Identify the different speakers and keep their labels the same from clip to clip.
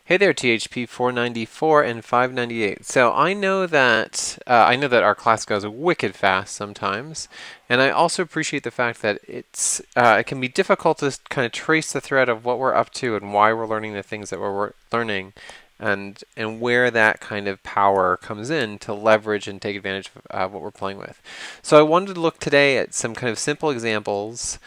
Speaker 1: Hey there, THP 494 and 598. So I know that our class goes wicked fast sometimes, and I also appreciate the fact that it can be difficult to kind of trace the thread of what we're up to and why we're learning the things that we're learning, and where that kind of power comes in to leverage and take advantage of what we're playing with. So I wanted to look today at some kind of simple examples.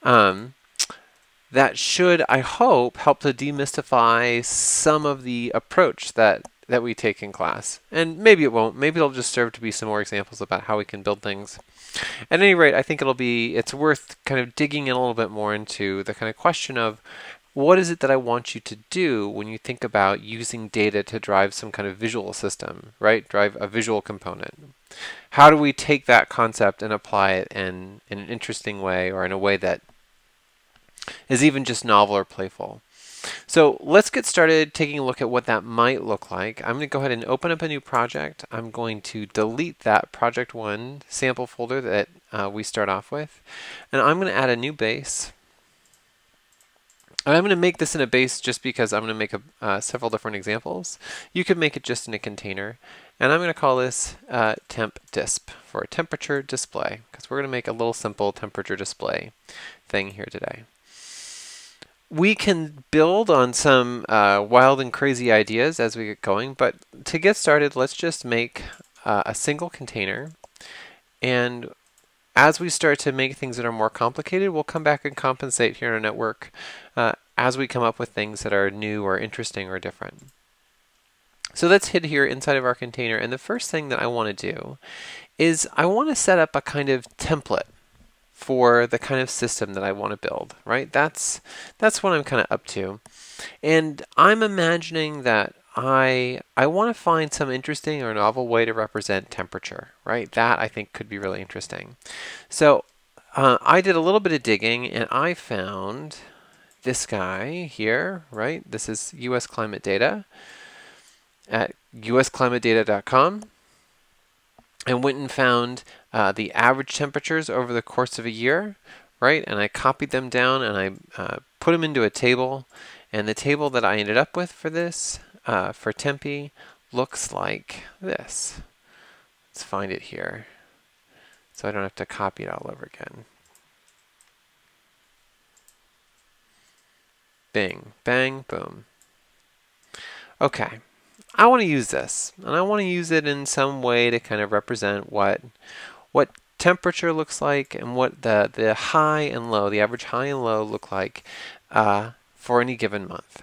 Speaker 1: That should, I hope, help to demystify some of the approach that we take in class. And maybe it won't. Maybe it'll just serve to be some more examples about how we can build things. At any rate, I think it's worth kind of digging in a little bit more into the kind of question of what is it that I want you to do when you think about using data to drive some kind of visual system, right? Drive a visual component. How do we take that concept and apply it in an interesting way, or in a way that is even just novel or playful? So let's get started taking a look at what that might look like. I'm going to go ahead and open up a new project. I'm going to delete that project 1 sample folder that we start off with, and I'm going to add a new base. And I'm going to make this in a base just because I'm going to make several different examples. You could make it just in a container, and I'm going to call this temp disp for a temperature display, because we're going to make a little simple temperature display thing here today. We can build on some wild and crazy ideas as we get going, but to get started, let's just make a single container. And as we start to make things that are more complicated, we'll come back and compensate here in our network as we come up with things that are new or interesting or different. So let's hit here inside of our container, and the first thing that I want to do is I want to set up a kind of template for the kind of system that I want to build, right? That's what I'm kind of up to. And I'm imagining that I want to find some interesting or novel way to represent temperature, right? That I think could be really interesting. So I did a little bit of digging, and I found this guy here, right? This is US climate data at usclimatedata.com. and went and found the average temperatures over the course of a year, right? And I copied them down and I put them into a table. And the table that I ended up with for this, for Tempe, looks like this. Let's find it here so I don't have to copy it all over again. Bing, bang, boom. Okay. I want to use this, and I want to use it in some way to kind of represent what temperature looks like, and what the high and low, the average high and low, look like for any given month.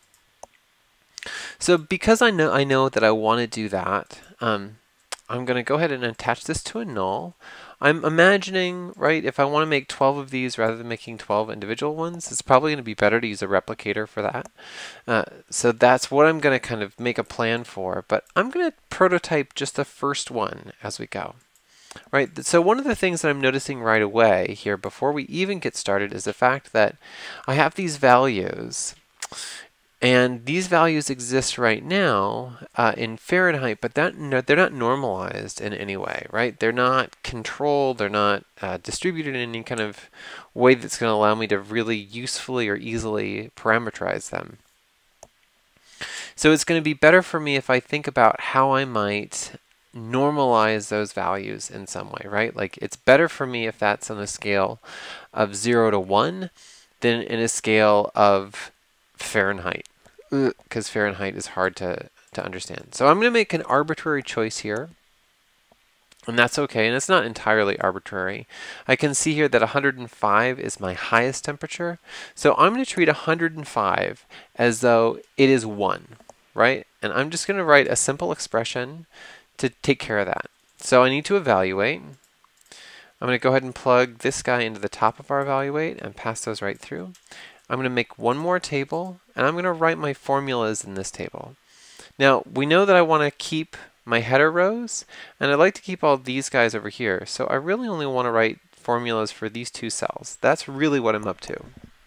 Speaker 1: So because I know that I want to do that, I'm going to go ahead and attach this to a null. I'm imagining, right, if I want to make 12 of these rather than making 12 individual ones, it's probably going to be better to use a replicator for that. So that's what I'm going to kind of make a plan for, but I'm going to prototype just the first one as we go. Right, so one of the things that I'm noticing right away here before we even get started is the fact that I have these values. And these values exist right now in Fahrenheit, but they're not normalized in any way, right? They're not controlled, they're not distributed in any kind of way that's going to allow me to really usefully or easily parameterize them. So it's going to be better for me if I think about how I might normalize those values in some way, right? Like, it's better for me if that's on a scale of 0 to 1 than in a scale of Fahrenheit, because Fahrenheit is hard to understand. So I'm going to make an arbitrary choice here, and that's okay, and it's not entirely arbitrary. I can see here that 105 is my highest temperature, so I'm going to treat 105 as though it is 1, right? And I'm just going to write a simple expression to take care of that. So I need to evaluate. I'm going to go ahead and plug this guy into the top of our evaluate and pass those right through. I'm going to make one more table, and I'm going to write my formulas in this table. Now, we know that I want to keep my header rows, and I'd like to keep all these guys over here. So I really only want to write formulas for these 2 cells. That's really what I'm up to.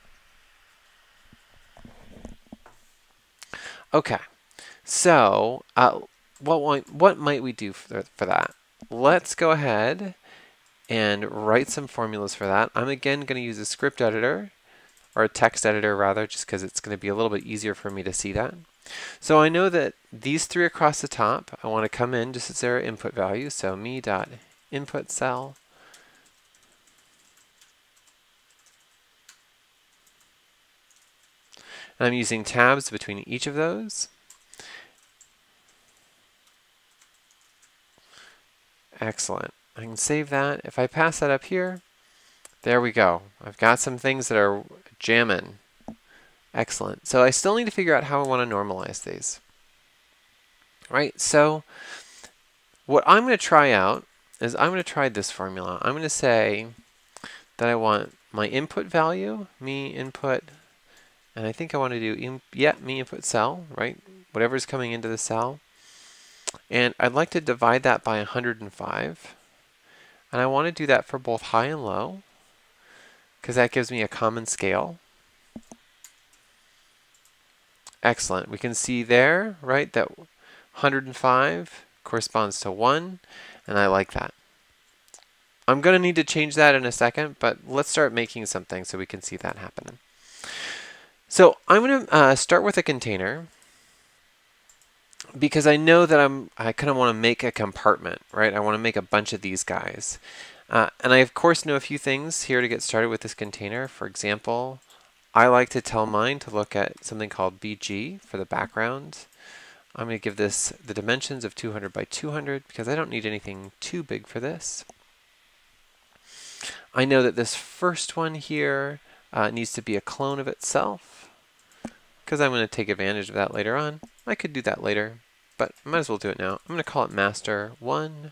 Speaker 1: Okay, so what might we do for that? Let's go ahead and write some formulas for that. I'm again going to use a script editor. or a text editor rather, just because it's going to be a little bit easier for me to see that. So I know that these three across the top, I want to come in just as their input value. So me.input cell. And I'm using tabs between each of those. Excellent. I can save that. If I pass that up here, there we go. I've got some things that are jamming. Excellent. So I still need to figure out how I want to normalize these. Right, so what I'm going to try out is I'm going to try this formula. I'm going to say that I want my input value, me input, and I think I want to do, me input cell, right? Whatever's coming into the cell. And I'd like to divide that by 105. And I want to do that for both high and low, because that gives me a common scale. Excellent. We can see there, right, that 105 corresponds to 1, and I like that. I'm going to need to change that in a second, but let's start making something so we can see that happening. So I'm going to start with a container, because I know that I kind of want to make a compartment, right? I want to make a bunch of these guys. And I, of course, know a few things here to get started with this container. For example, I like to tell mine to look at something called BG for the background. I'm going to give this the dimensions of 200 by 200 because I don't need anything too big for this. I know that this first one here needs to be a clone of itself because I'm going to take advantage of that later on. I could do that later, but I might as well do it now. I'm going to call it master1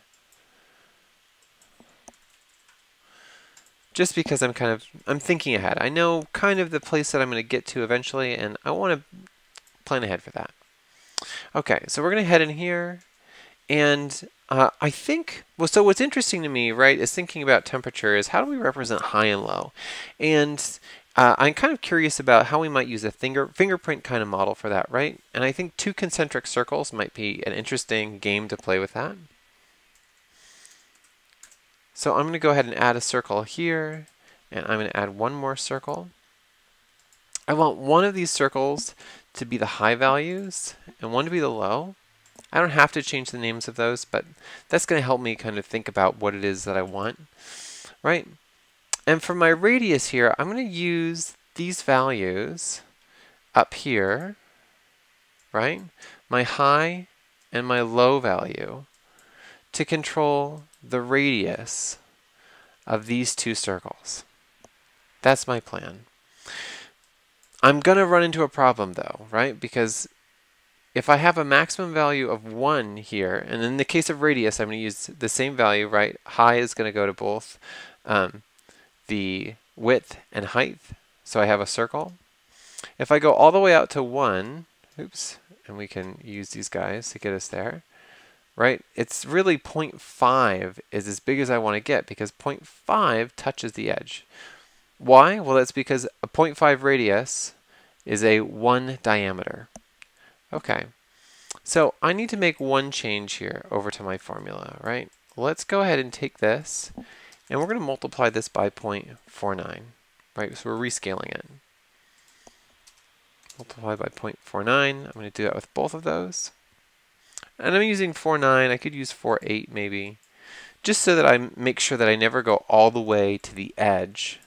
Speaker 1: just because I'm thinking ahead. I know kind of the place that I'm going to get to eventually, and I want to plan ahead for that. Okay, so we're going to head in here, and I think, well, so what's interesting to me, right, is thinking about temperature is how do we represent high and low? And I'm kind of curious about how we might use a fingerprint kind of model for that, right? And I think two concentric circles might be an interesting game to play with that. So I'm going to go ahead and add a circle here, and I'm going to add one more circle. I want one of these circles to be the high values and one to be the low. I don't have to change the names of those, but that's going to help me kind of think about what it is that I want, right? And for my radius here, I'm going to use these values up here, right? My high and my low value to control the radius of these two circles. That's my plan. I'm going to run into a problem though, right? Because if I have a maximum value of 1 here, and in the case of radius, I'm going to use the same value, right? High is going to go to both the width and height, so I have a circle. If I go all the way out to 1, oops, and we can use these guys to get us there, right? It's really 0.5 is as big as I want to get because 0.5 touches the edge. Why? Well, that's because a 0.5 radius is a 1 diameter. Okay, so I need to make one change here over to my formula, right? Let's go ahead and take this, and we're going to multiply this by 0.49, right? So we're rescaling it. Multiply by 0.49. I'm going to do that with both of those. And I'm using 4.9. I could use 4.8 maybe, just so that I make sure that I never go all the way to the edge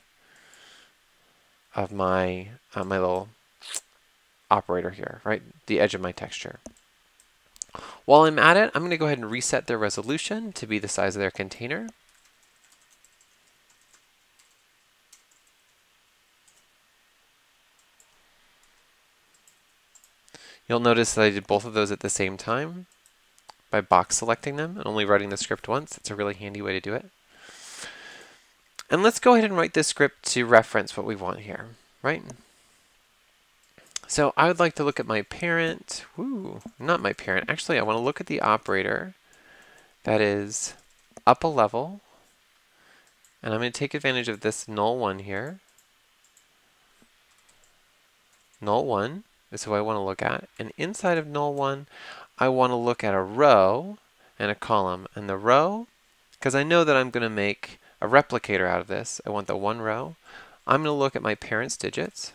Speaker 1: of my my little operator here, right? The edge of my texture. While I'm at it, I'm going to go ahead and reset their resolution to be the size of their container. You'll notice that I did both of those at the same time by box selecting them and only writing the script once. It's a really handy way to do it. And let's go ahead and write this script to reference what we want here, right? So I would like to look at my parent. Ooh, not my parent. Actually, I want to look at the operator that is up a level. And I'm going to take advantage of this null1 here. Null1 is who I want to look at. And inside of null1, I want to look at a row and a column. And the row, because I know that I'm going to make a replicator out of this, I want the one row. I'm going to look at my parents' digits,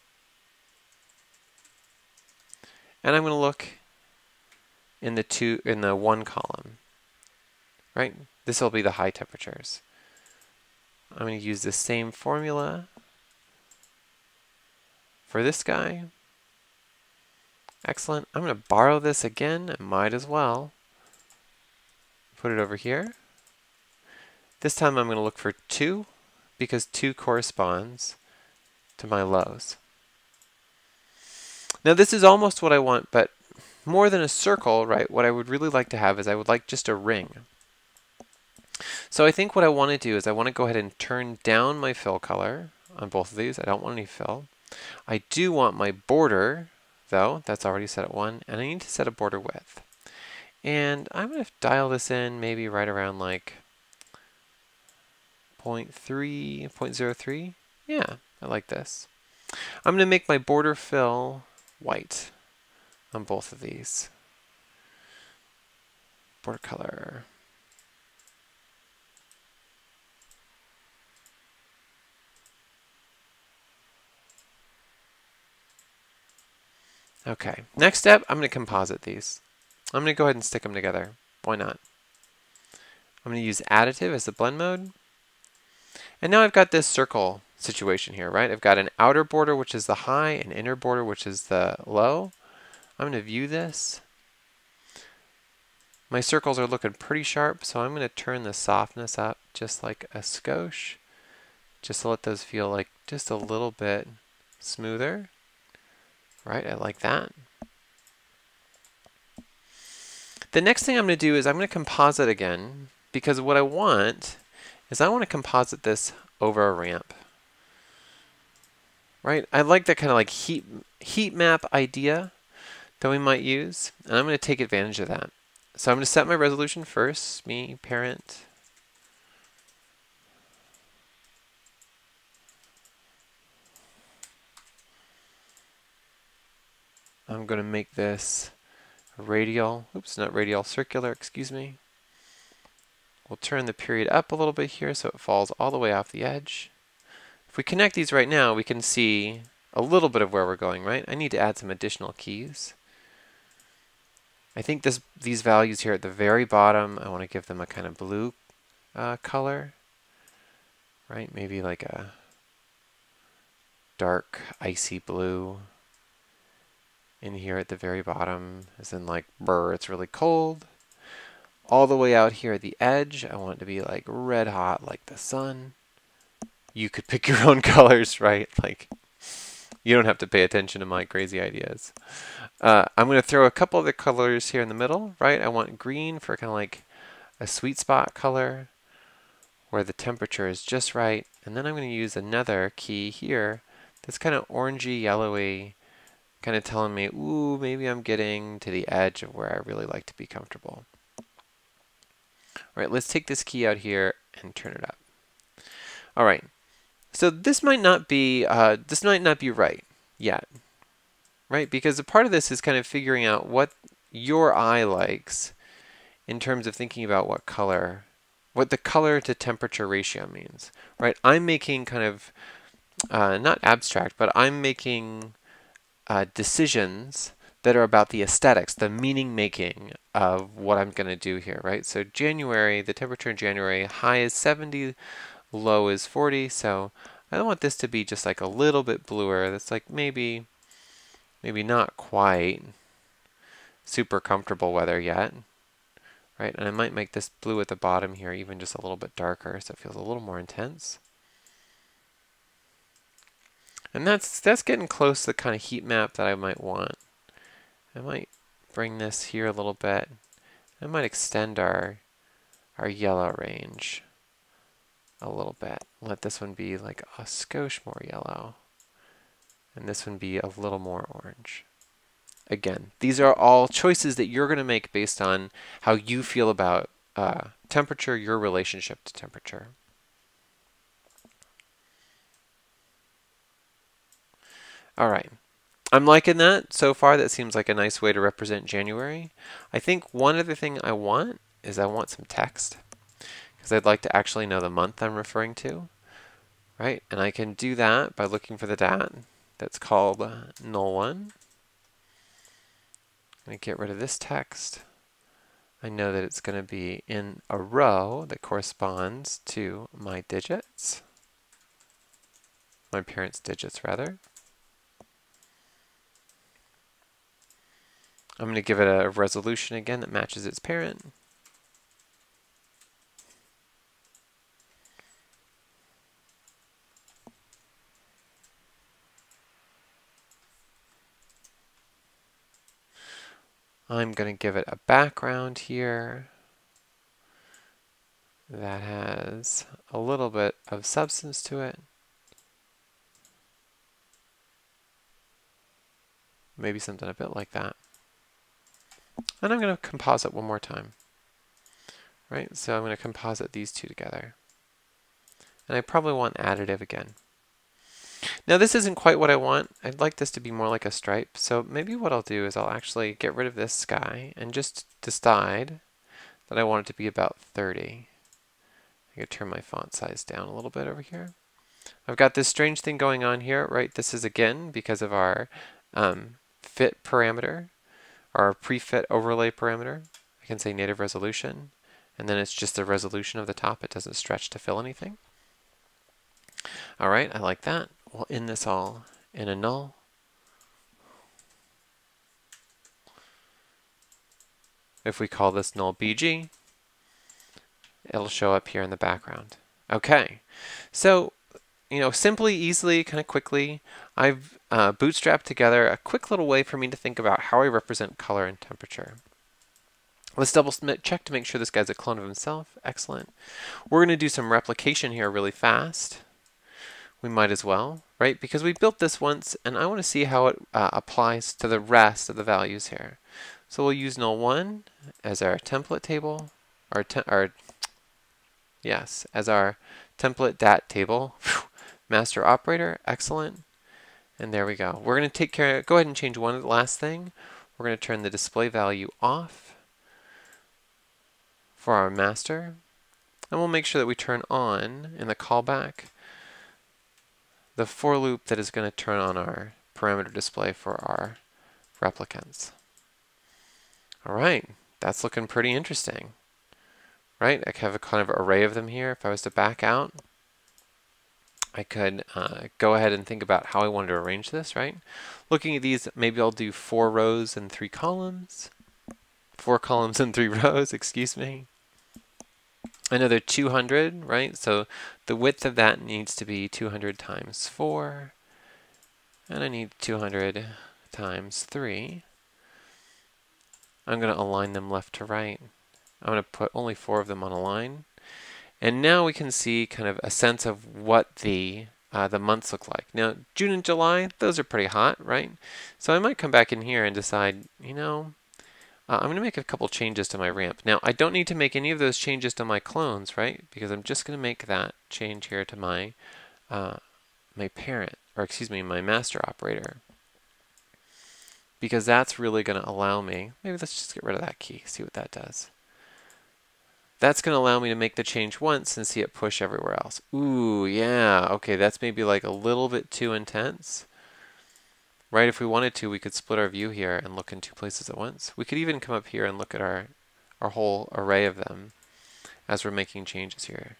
Speaker 1: and I'm going to look in the 1 column, right? This will be the high temperatures. I'm going to use the same formula for this guy. Excellent. I'm going to borrow this again. I might as well put it over here. This time I'm going to look for 2 because 2 corresponds to my lows. Now this is almost what I want, but more than a circle, right? What I would really like to have is I would like just a ring. So I think what I want to do is I want to go ahead and turn down my fill color on both of these. I don't want any fill. I do want my border, though. That's already set at 1, and I need to set a border width. And I'm going to dial this in maybe right around like 0.3, 0.03. Yeah, I like this. I'm going to make my border fill white on both of these. Border color. Okay, next step, I'm going to composite these. I'm going to go ahead and stick them together. Why not? I'm going to use additive as the blend mode. And now I've got this circle situation here, right? I've got an outer border, which is the high, an inner border, which is the low. I'm going to view this. My circles are looking pretty sharp, so I'm going to turn the softness up just like a skosh, just to let those feel like just a little bit smoother. Right, I like that. The next thing I'm going to do is I'm going to composite again, because what I want is I want to composite this over a ramp. Right, I like that kind of like heat map idea that we might use, and I'm going to take advantage of that. So I'm going to set my resolution first, me, parent. I'm going to make this radial, oops, not radial, circular, excuse me. We'll turn the period up a little bit here so it falls all the way off the edge. If we connect these right now, we can see a little bit of where we're going, right? I need to add some additional keys. I think these values here at the very bottom, I want to give them a kind of blue color, right? Maybe like a dark, icy blue. In here at the very bottom, as in like, brr, it's really cold. All the way out here at the edge, I want it to be like red hot like the sun. You could pick your own colors, right? Like, you don't have to pay attention to my crazy ideas. I'm going to throw a couple of the colors here in the middle, right? I want green for kind of like a sweet spot color where the temperature is just right. And then I'm going to use another key here that's kind of orangey, yellowy, kind of telling me, ooh, maybe I'm getting to the edge of where I really like to be comfortable. All right, let's take this key out here and turn it up. All right, so this might not be right yet, right? Because a part of this is kind of figuring out what your eye likes in terms of thinking about what the color to temperature ratio means, right? I'm making kind of not abstract, but I'm making decisions that are about the aesthetics, the meaning making of what I'm going to do here, right? So January, the temperature in January, high is 70, low is 40, so I want this to be just like a little bit bluer. That's like maybe not quite super comfortable weather yet, right? And I might make this blue at the bottom here even just a little bit darker so it feels a little more intense. And that's getting close to the kind of heat map that I might want. I might bring this here a little bit. I might extend our yellow range a little bit. Let this one be like a skosh more yellow. And this one be a little more orange. Again, these are all choices that you're going to make based on how you feel about temperature, your relationship to temperature. All right, I'm liking that so far. That seems like a nice way to represent January. I think one other thing I want is I want some text because I'd like to actually know the month I'm referring to. right? And I can do that by looking for the dat that's called null1. I'm going to get rid of this text. I know that it's going to be in a row that corresponds to my digits, my parent's digits rather. I'm going to give it a resolution again that matches its parent. I'm going to give it a background here that has a little bit of substance to it. Maybe something a bit like that. And I'm going to composite one more time. Right, so I'm going to composite these two together. And I probably want additive again. Now this isn't quite what I want. I'd like this to be more like a stripe. So maybe what I'll do is I'll actually get rid of this sky and just decide that I want it to be about 30. I could turn my font size down a little bit over here. I've got this strange thing going on here, right? This is again because of our fit parameter, our pre-fit overlay parameter. I can say native resolution, and then it's just the resolution of the top. It doesn't stretch to fill anything. All right, I like that. We'll end this all in a null. If we call this null BG, it'll show up here in the background. Okay, so simply, easily, kind of quickly, I've bootstrapped together a quick little way for me to think about how I represent color and temperature. Let's double check to make sure this guy's a clone of himself. Excellent. We're going to do some replication here really fast. We might as well, right? Because we built this once, and I want to see how it applies to the rest of the values here. So we'll use null1 as our template table, as our template dat table. Master operator, excellent. And there we go. We're going to go ahead and change one last thing. We're going to turn the display value off for our master. And we'll make sure that we turn on in the callback the for loop that is going to turn on our parameter display for our replicants. All right, that's looking pretty interesting. Right, I have a kind of array of them here. If I was to back out, I could go ahead and think about how I wanted to arrange this, right? Looking at these, maybe I'll do 4 rows and 3 columns. 4 columns and 3 rows, excuse me. Another 200, right? So the width of that needs to be 200 times 4. And I need 200 times 3. I'm going to align them left to right. I'm going to put only 4 of them on a line. And now we can see kind of a sense of what the months look like. Now, June and July, those are pretty hot, right? So I might come back in here and decide, I'm going to make a couple changes to my ramp. Now, I don't need to make any of those changes to my clones, right? Because I'm just going to make that change here to my my master operator. Because that's really going to allow me, maybe let's just get rid of that key, see what that does. That's going to allow me to make the change once and see it push everywhere else. Ooh, yeah, okay, that's maybe like a little bit too intense. Right, if we wanted to, we could split our view here and look in 2 places at once. We could even come up here and look at our whole array of them as we're making changes here.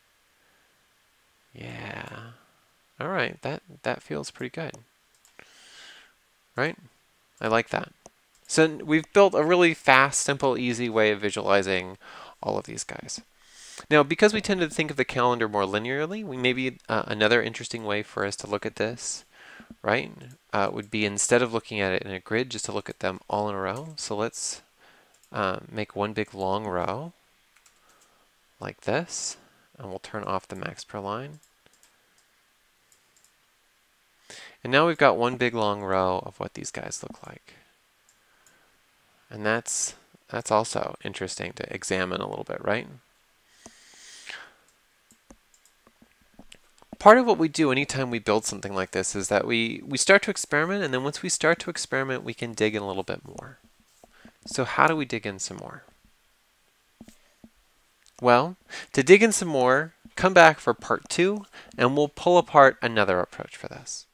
Speaker 1: Yeah. All right, that feels pretty good. Right? I like that. So we've built a really fast, simple, easy way of visualizing all of these guys. Now, because we tend to think of the calendar more linearly, we maybe another interesting way for us to look at this, right, would be instead of looking at it in a grid, just to look at them all in a row. So let's make one big long row like this, and we'll turn off the max per line. And now we've got one big long row of what these guys look like. And that's also interesting to examine a little bit, right? Part of what we do anytime we build something like this is that we start to experiment, and then once we start to experiment, we can dig in a little bit more. So how do we dig in some more? Well, to dig in some more, come back for part 2, and we'll pull apart another approach for this.